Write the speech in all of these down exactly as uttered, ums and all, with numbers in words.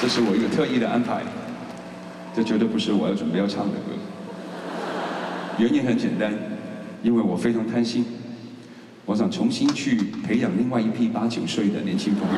这是我一个特意的安排，这绝对不是我要准备要唱的歌。原因很简单，因为我非常贪心，我想重新去培养另外一批八九岁的年轻朋友。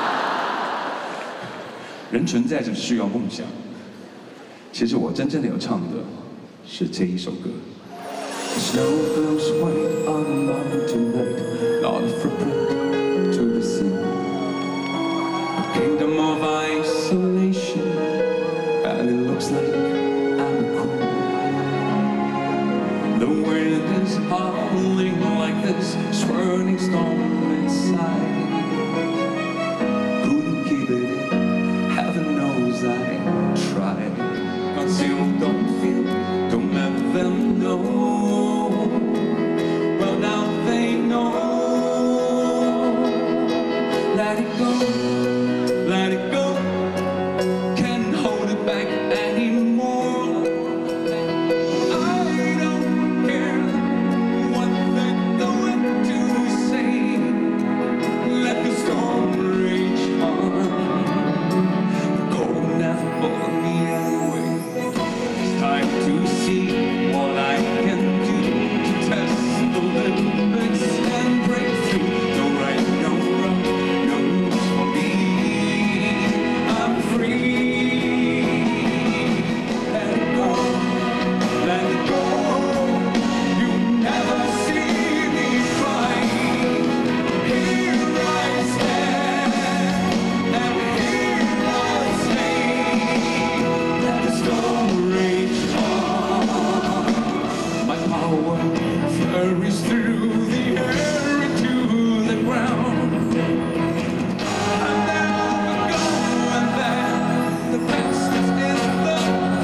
人存在着需要梦想，其实我真正的要唱的是这一首歌。Snow glows white on the mountain night, not a footprint to be seen. A kingdom of isolation, and it looks like I'm a queen. The wind is howling like this swirling storm inside. Couldn't keep it in, heaven knows I tried. Conceal, don't feel, don't let them know. Well, now they know. Let it go, let it go. Can't hold it back anymore. I don't care what they're going to say. Let the storm rage on. The cold never bothered me anyway. It's time to see what I can do to test the limits and break through. No right, no wrong, no rules for me. I'm free. Let it go, let it go. You never see me crying. Here I stand, and here I stay. Let the storm rage on. My power flurries through the air into the ground. And then I'll go, and then the past is in the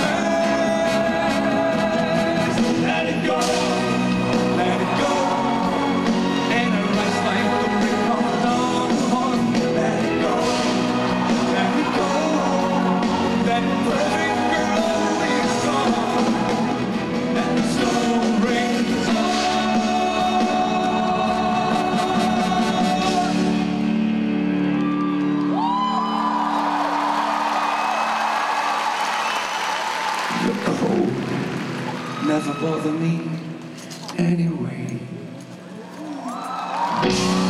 past. Let it go, let it go. And I rise like the break of dawn. Let it go, let it go. That perfect girl is gone. Let the storm rage on. The cold never bother me anyway.